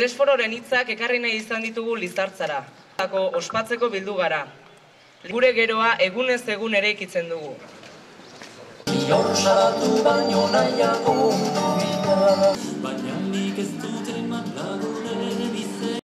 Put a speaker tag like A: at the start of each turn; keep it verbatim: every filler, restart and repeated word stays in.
A: Telesfororen hitzak ekarri nahi izan ditugu Lizartzara. Ospatzeko bildu gara. Gure geroa egunez egun ere ikitzen dugu. Baina nik ez du